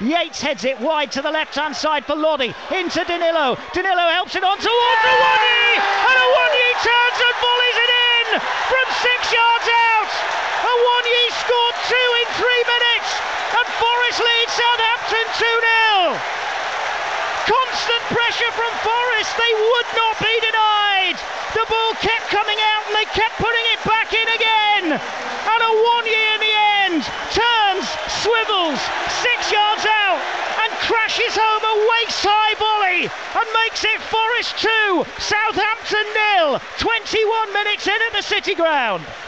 Yates heads it wide to the left-hand side for Lodi. Into Danilo. Danilo helps it on towards Awoniyi! And Awoniyi turns and volleys it in from 6 yards out! Awoniyi scored 2 in 3 minutes, and Forest leads Southampton 2-0. Constant pressure from Forest, they would not be denied. The ball kept coming out and they kept putting it back in again. And Awoniyi in the end turns, swivels 6 yards out and crashes home a waist-high volley and makes it Forest 2, Southampton 0, 21 minutes in at the City Ground.